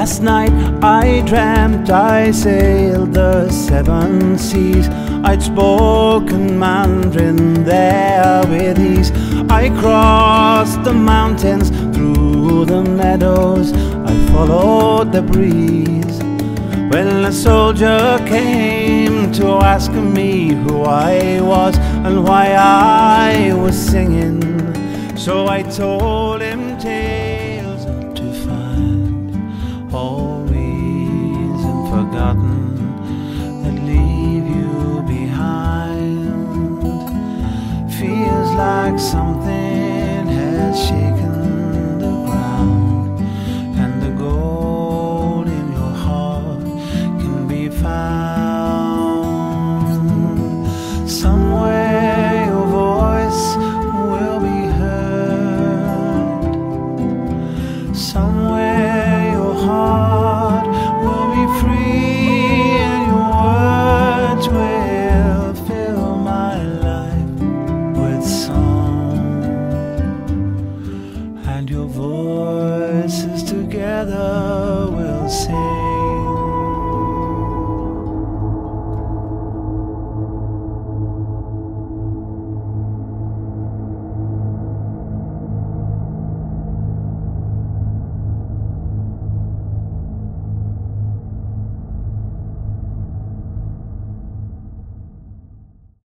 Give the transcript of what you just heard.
Last night I dreamt I sailed the 7 seas. I'd spoken Mandarin there with ease. I crossed the mountains, through the meadows, I followed the breeze. When a soldier came to ask me who I was and why I was singing, so I told him tales to find, always and forgotten, that leave you behind. Feels like something has shaken the ground, and the gold in your heart can be found. Somewhere your voice will be heard, somewhere your heart will be free, and your words will fill my life with song, and your voices together